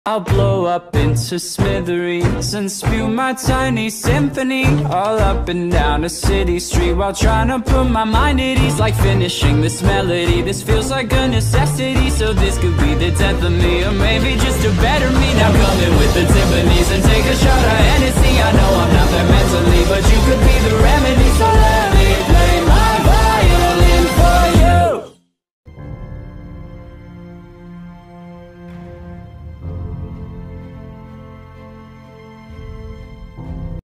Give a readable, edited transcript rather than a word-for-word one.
I'll blow up into smithereens and spew my tiny symphony all up and down a city street while trying to put my mind at ease. Like finishing this melody, this feels like a necessity. So this could be the death of me, or maybe just a better me. Now coming with the timpanis and